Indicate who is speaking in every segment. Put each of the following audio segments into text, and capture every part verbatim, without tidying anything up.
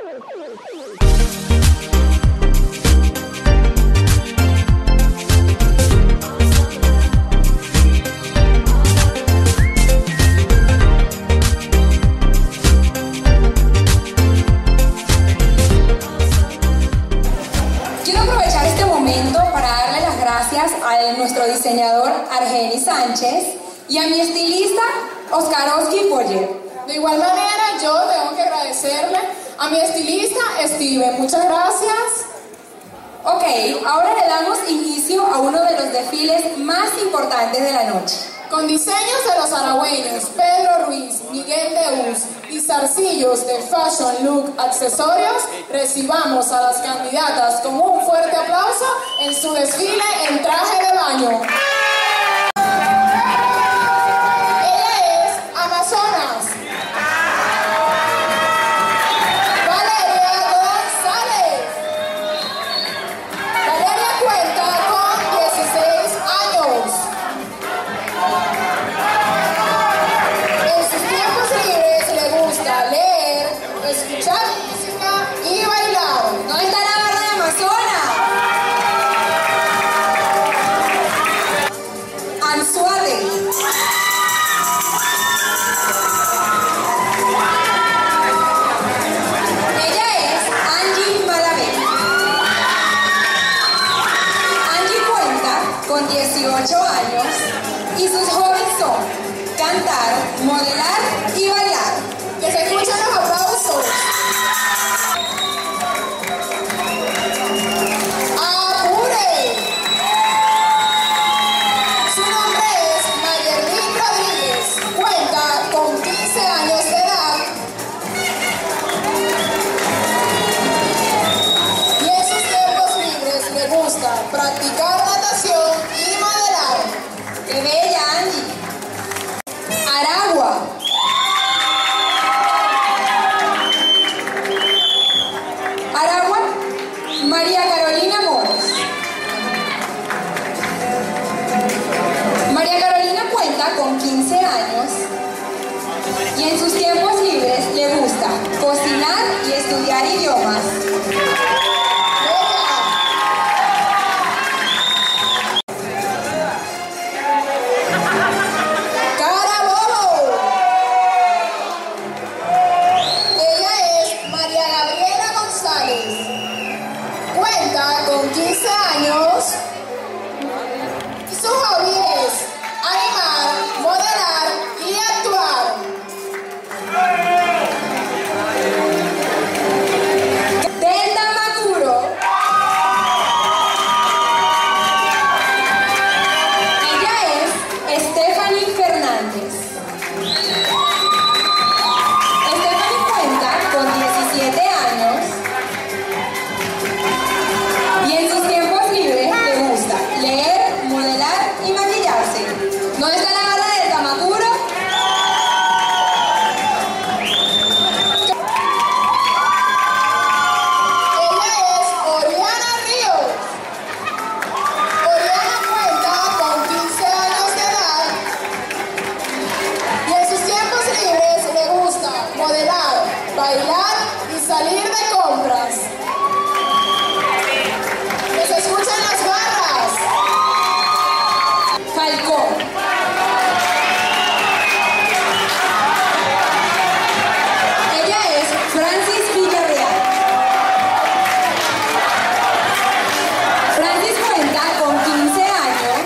Speaker 1: A nuestro diseñador Argenis Sánchez y a mi estilista Oskarowski Boyer.
Speaker 2: De igual manera, yo tengo que agradecerle a mi estilista Steven. Muchas gracias.
Speaker 1: Ok, ahora le damos inicio a uno de los desfiles más importantes de la noche.
Speaker 2: Con diseños de los aragüeños Pedro Ruiz, Miguel Deus y zarcillos de Fashion Look Accesorios, recibamos a las candidatas con un fuerte aplauso en su desfile en traje de baño. Ella es Amazonas. Valeria González. Valeria cuenta con dieciséis años. En sus tiempos libres le gusta leer, escuchar música y bailar.
Speaker 1: ¿Dónde está la barra de Amazonas? Anzuate. Ella es Angie Malavé. Angie cuenta con dieciocho años y sus hobbies son cantar, modelar y bailar.
Speaker 2: Que se escuchen los aplausos. ¡Apure! Su nombre es Mayerlin Rodríguez. Cuenta con quince años de edad. Y en sus tiempos libres le gusta practicar natación y modelar.
Speaker 1: ¡Qué bella, Angie! Aragua. Aragua, María Carolina Moros. María Carolina cuenta con quince años y en sus tiempos libres le gusta cocinar y estudiar idiomas.
Speaker 2: Cuenta con quince años y su hobby es animar, modelar y actuar.
Speaker 1: Del Tamacuro. Ella es Stephanie Fernández. Stephanie cuenta con diecisiete años. Y en sus tiempos libres le gusta leer, modelar y maquillarse. ¿Dónde está la barra del Tamacuro?
Speaker 2: Ella es Oriana Ríos. Oriana cuenta con quince años de edad y en sus tiempos libres le gusta modelar, bailar y salir de compras. Que se escuchen las barras.
Speaker 1: Falcón. Ella es Francis Villarreal. Francis cuenta con quince años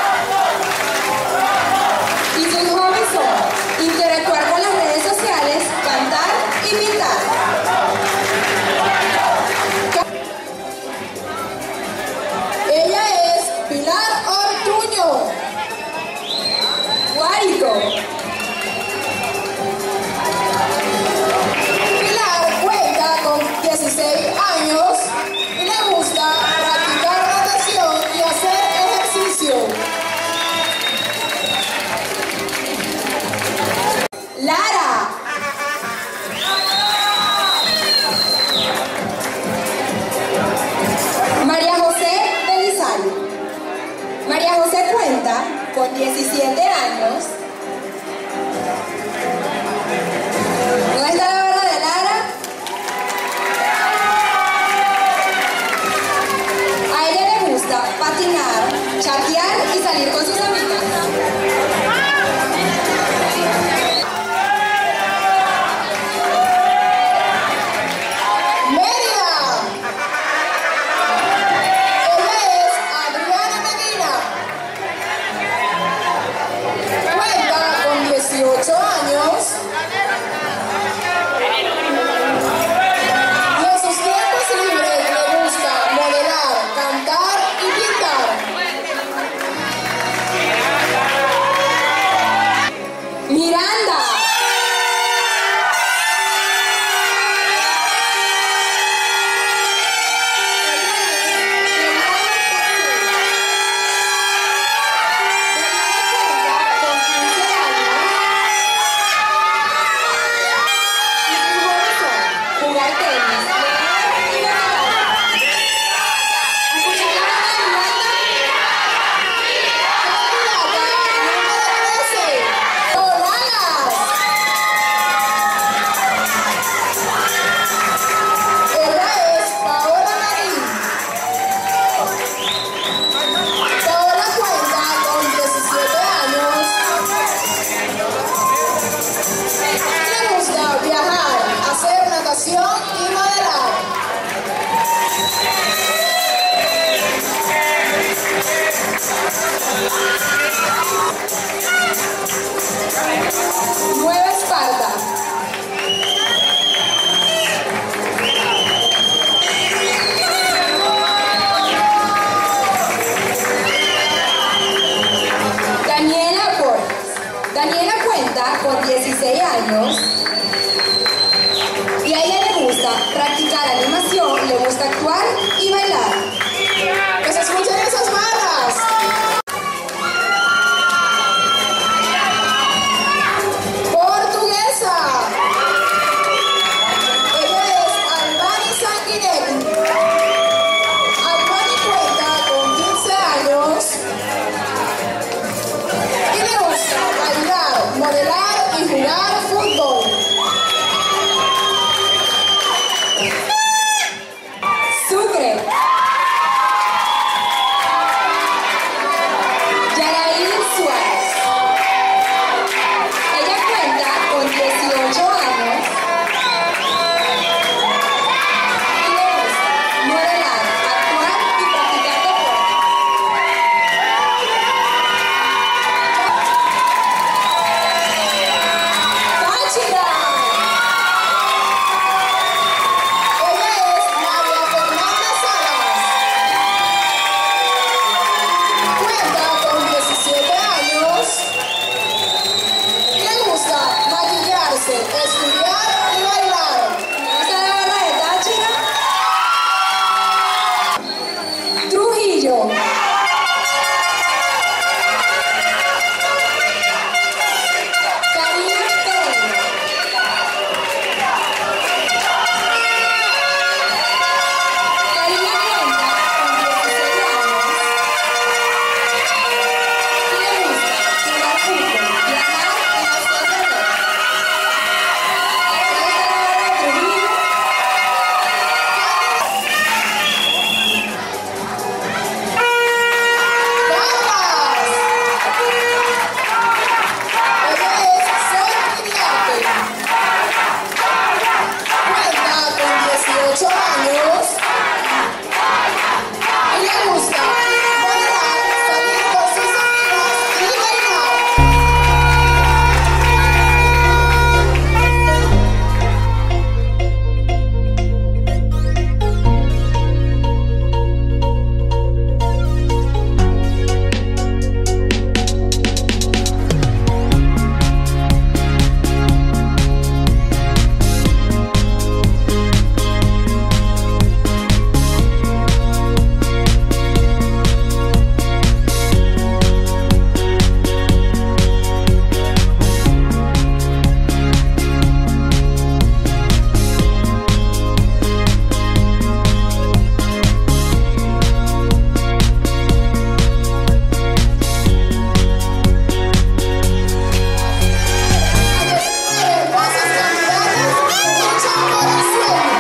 Speaker 1: y sus hobbies son interactuar con las redes sociales, cantar y pintar.
Speaker 2: Ella es Pilar Ortuño.
Speaker 1: Guárico.
Speaker 2: Pilar cuenta con dieciséis años y le gusta practicar natación y hacer ejercicio.
Speaker 1: Lara. María José Belisario. María José cuenta con diecisiete años. ¿Dónde está la barra de Lara? practicar animación, le gusta actuar y bailar.
Speaker 2: ¡Que se escuchen esas barras! Portuguesa. Ella es Albani Sanguinetti. Albani cuenta con quince años y le gusta bailar, modelar y jugar fútbol.
Speaker 1: Sucre. Yaraín Suárez. Ella cuenta con dieciocho años y le gusta modelar, actuar y practicar deporte.
Speaker 2: ¡Táchira! Ella es María Fernanda Salas. Cuenta con diecisiete años y le gusta maquillarse, estudiar y bailar.
Speaker 1: ¿Esa es la barra de Táchira? Trujillo. Karina Pereira. Karina cuenta con dieciséis años y le gusta jugar fútbol, viajar y hacer deporte. ¿Esa es la barra de Trujillo?
Speaker 2: ¡Barras! Ella es Sara Iriarte. Cuenta con dieciocho años y le gusta bailar, salir con sus amigas y bailar. Hermosas candidatas luchan por el sueño.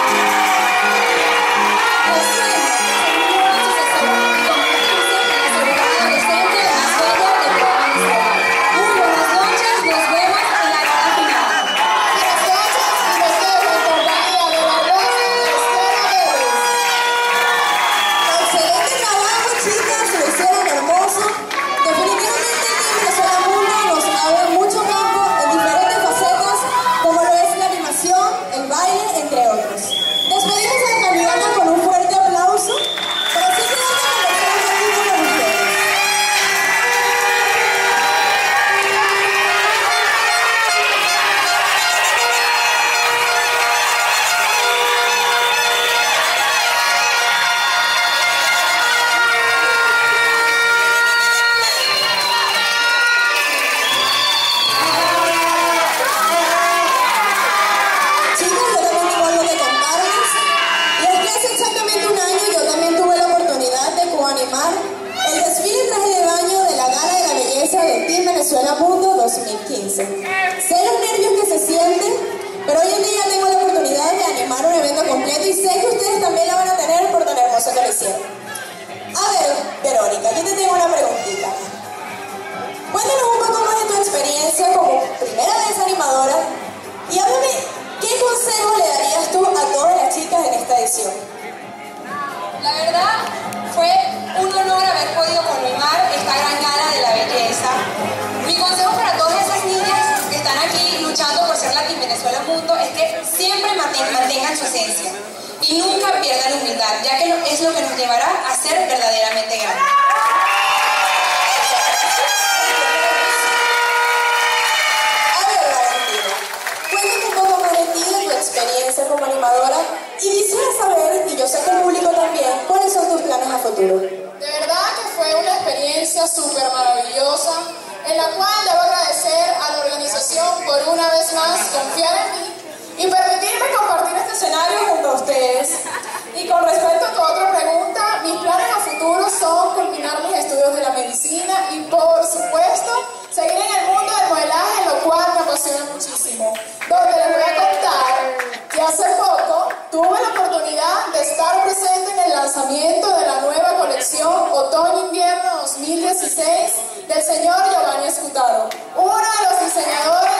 Speaker 1: El sueño es ser un buen sucesor y convertirse en la celebridad adolescente más bella de toda Venezuela. Muy buenas noches, nos vemos en la gala final.
Speaker 2: Buenas noches y los dejo en compañía de la hermosa Estela Vélez.
Speaker 3: Excelente trabajo, chicas, lo hicieron hermoso. Definitivamente aquí en Venezuela Mundo nos abre mucho campo en diferentes facetas, como lo es la animación, el baile, entre otros. Despedimos a la candidata con un fuerte aplauso, pero sí queremos conversar un ratito con ustedes. Chicos, yo también tengo algo que contarles. Y es que hace exactamente un año yo también tuve la oportunidad de coanimar el desfile en traje de baño de la Gala de la Belleza del Team Venezuela Mundo dos mil quince. Sé los nervios que se sienten, pero hoy en día tengo la oportunidad de animar un evento completo y sé que ustedes también la van a tener por tan hermoso que lo hicieron. A ver, Verónica, yo te tengo una preguntita. Cuéntanos un poco más de tu experiencia como primera vez animadora y háblame, ¿qué consejo le darías tú a todas las chicas en esta edición?
Speaker 1: La verdad, fue un honor haber podido coordinar esta gran gala de la belleza. Mi consejo para todas esas niñas que están aquí luchando por ser la Team Venezuela Mundo es que siempre mantengan su esencia y nunca pierdan la humildad, ya que es lo que nos llevará a ser verdaderamente grandes.
Speaker 3: A ver, Valentina, cuéntame un poco más de ti, de tu experiencia como animadora futuro.
Speaker 2: De verdad que fue una experiencia súper maravillosa, en la cual debo agradecer a la organización por una vez más confiar en mí y permitirme compartir este escenario junto a ustedes. Y con respecto a tu otra pregunta, mis planes a futuro son culminar mis estudios de la medicina y, por supuesto, seguir en el mundo del modelaje, lo cual me apasiona muchísimo. Donde les voy a contar que hace poco tuve la oportunidad de estar presente en el lanzamiento de la nueva colección Otoño-Invierno dos mil dieciséis del señor Giovanni Scutaro, uno de los diseñadores